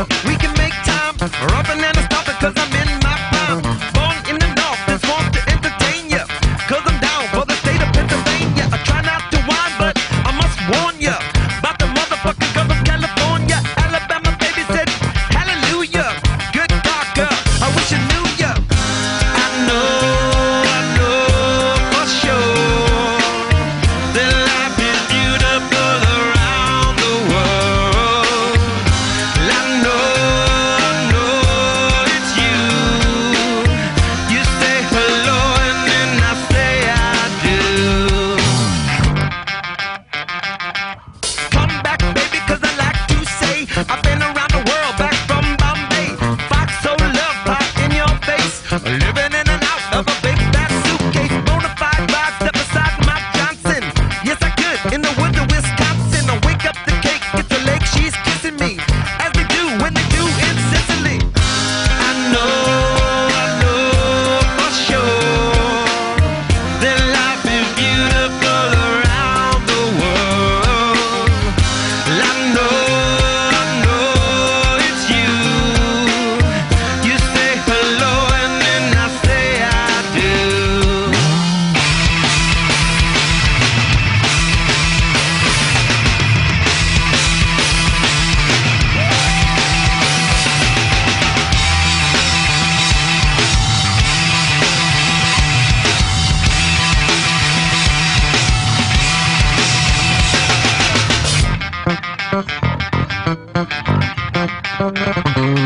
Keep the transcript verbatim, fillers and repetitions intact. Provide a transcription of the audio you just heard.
We can make time, rubbing and stopping, cause I'm in my prime. Born in the north, this want to entertain ya, cause I'm down for the state of Pennsylvania. I try not to whine, but I must warn ya about the motherfucking girls of California. Alabama baby said, hallelujah. Good God, girl, I wish you knew ya. I know, I know for sure that life is beautiful around the world. I know, I know it's you. You say hello and then I say I do. Come back, baby, cause I like to say I've been around the world, back from Bombay. Fox so love pop in your face, living in and out of a big fat suitcase. Bonafide ride, step aside Mike Johnson. Yes, I could in the woods of Wisconsin. I wake up the cake, get the lake, she's kissing me as they do when they do in Sicily. I know, I know for sure that life is beautiful around the world. I know, I know it's you. You say hello and then I say I do. Thank you.